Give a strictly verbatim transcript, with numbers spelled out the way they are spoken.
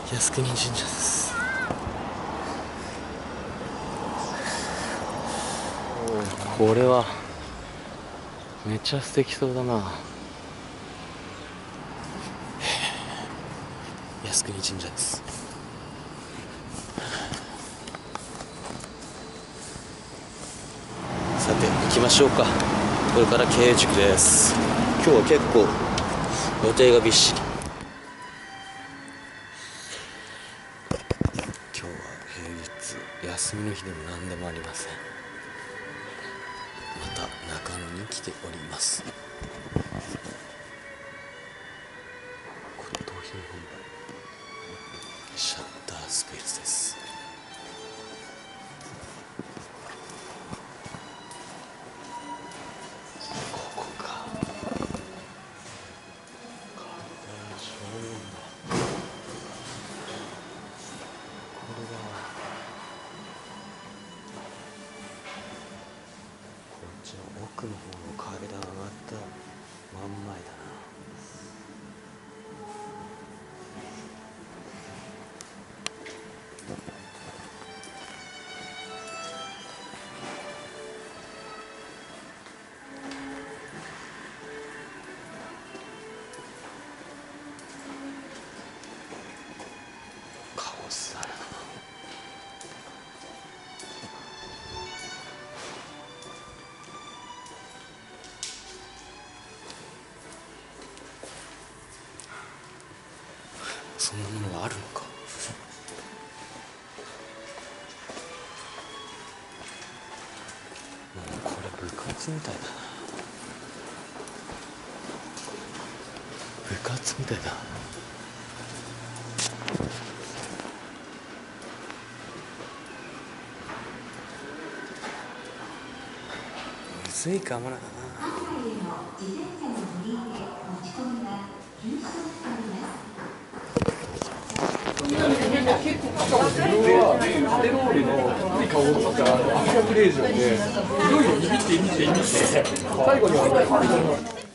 靖国神社です。これはめっちゃ素敵そうだな。靖国神社です。さて行きましょうか。これから経営塾です。今日は結構予定がびっしり。今日は平日、休みの日でも何でもありません。また中野に来ております。これ投票本番、シャッタースペースです。ここか。奥の方の階段上がった真ん前だな。カオスだな。そんなものがあるのか。もうこれ部活みたいだな。部活みたいだ。むずいかもな。 結構自分はカレロールの古い顔をしたアフリカクレージョンでいろいろ見て見て見て最後には